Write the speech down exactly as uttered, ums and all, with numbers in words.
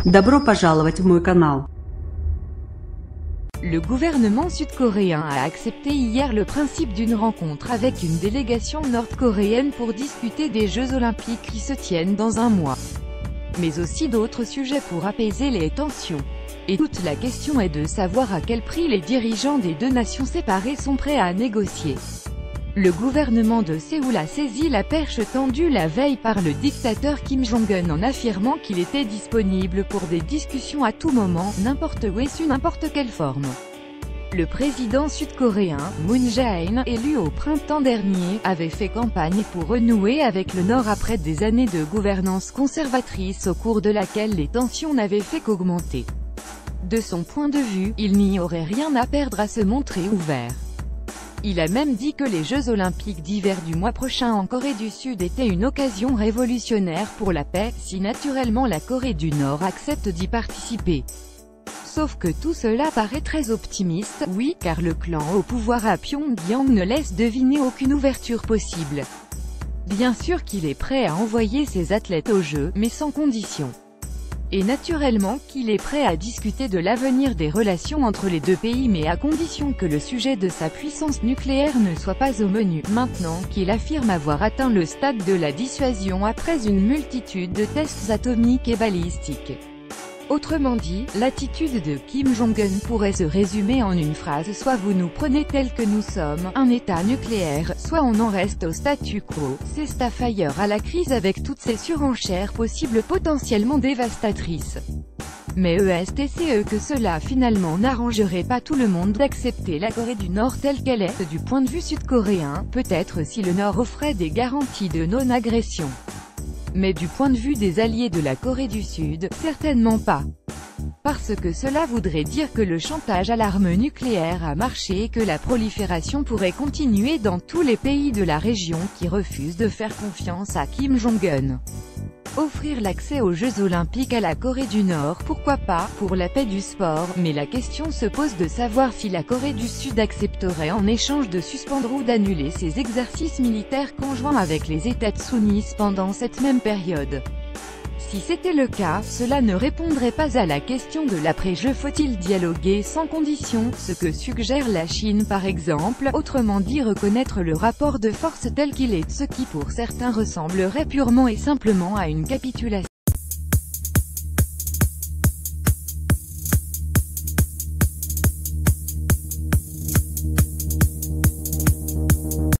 Добро пожаловать в мой канал. Le gouvernement sud-coréen a accepté hier le principe d'une rencontre avec une délégation nord-coréenne pour discuter des Jeux Olympiques qui se tiennent dans un mois. Mais aussi d'autres sujets pour apaiser les tensions. Et toute la question est de savoir à quel prix les dirigeants des deux nations séparées sont prêts à négocier. Le gouvernement de Séoul a saisi la perche tendue la veille par le dictateur Kim Jong-un en affirmant qu'il était disponible pour des discussions à tout moment, n'importe où et sous n'importe quelle forme. Le président sud-coréen, Moon Jae-in, élu au printemps dernier, avait fait campagne pour renouer avec le Nord après des années de gouvernance conservatrice au cours de laquelle les tensions n'avaient fait qu'augmenter. De son point de vue, il n'y aurait rien à perdre à se montrer ouvert. Il a même dit que les Jeux Olympiques d'hiver du mois prochain en Corée du Sud étaient une occasion révolutionnaire pour la paix, si naturellement la Corée du Nord accepte d'y participer. Sauf que tout cela paraît très optimiste, oui, car le clan au pouvoir à Pyongyang ne laisse deviner aucune ouverture possible. Bien sûr qu'il est prêt à envoyer ses athlètes aux Jeux, mais sans condition. Et naturellement qu'il est prêt à discuter de l'avenir des relations entre les deux pays mais à condition que le sujet de sa puissance nucléaire ne soit pas au menu, maintenant qu'il affirme avoir atteint le stade de la dissuasion après une multitude de tests atomiques et balistiques. Autrement dit, l'attitude de Kim Jong-un pourrait se résumer en une phrase: soit vous nous prenez tel que nous sommes, un État nucléaire, soit on en reste au statu quo. C'est Starfire à la crise avec toutes ces surenchères possibles potentiellement dévastatrices. Mais est-ce que cela finalement n'arrangerait pas tout le monde d'accepter la Corée du Nord telle qu'elle est, du point de vue sud-coréen, peut-être si le Nord offrait des garanties de non-agression. Mais du point de vue des alliés de la Corée du Sud, certainement pas. Parce que cela voudrait dire que le chantage à l'arme nucléaire a marché et que la prolifération pourrait continuer dans tous les pays de la région qui refusent de faire confiance à Kim Jong-un. Offrir l'accès aux Jeux Olympiques à la Corée du Nord, pourquoi pas, pour la paix du sport, mais la question se pose de savoir si la Corée du Sud accepterait en échange de suspendre ou d'annuler ses exercices militaires conjoints avec les États soumis pendant cette même période. Si c'était le cas, cela ne répondrait pas à la question de l'après-jeu. Faut-il dialoguer sans condition, ce que suggère la Chine par exemple, autrement dit reconnaître le rapport de force tel qu'il est, ce qui pour certains ressemblerait purement et simplement à une capitulation.